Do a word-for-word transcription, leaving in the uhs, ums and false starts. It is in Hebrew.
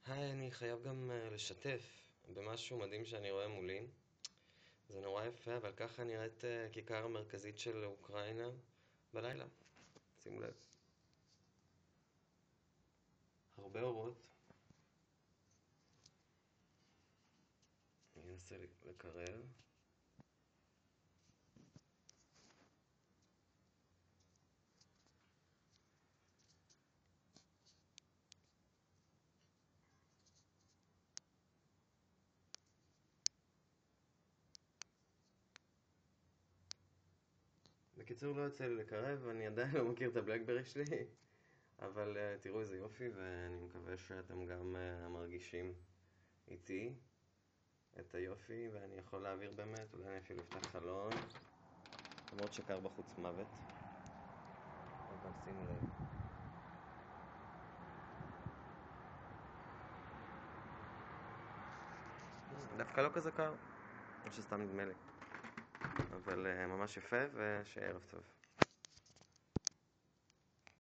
היי, אני חייב גם אה, לשתף במשהו מדהים שאני רואה מולי. זה נורא יפה, אבל ככה נראית אה, הכיכר המרכזית של אוקראינה בלילה. שימו לב. הרבה אורות. אני אנסה לקרב. בקיצור, לא יוצא לי לקרב, אני עדיין לא מכיר את הבלקברי שלי, אבל אה, תראו איזה יופי, ואני מקווה שאתם גם אה, מרגישים איתי את היופי, ואני יכול להעביר באמת, אולי אני אפילו אפתח חלון, למרות שקר בחוץ מוות, אבל שימו לב. דווקא לא כזה קר, או שסתם נדמה לי, אבל אה, ממש יפה, ושיהיה ערב טוב.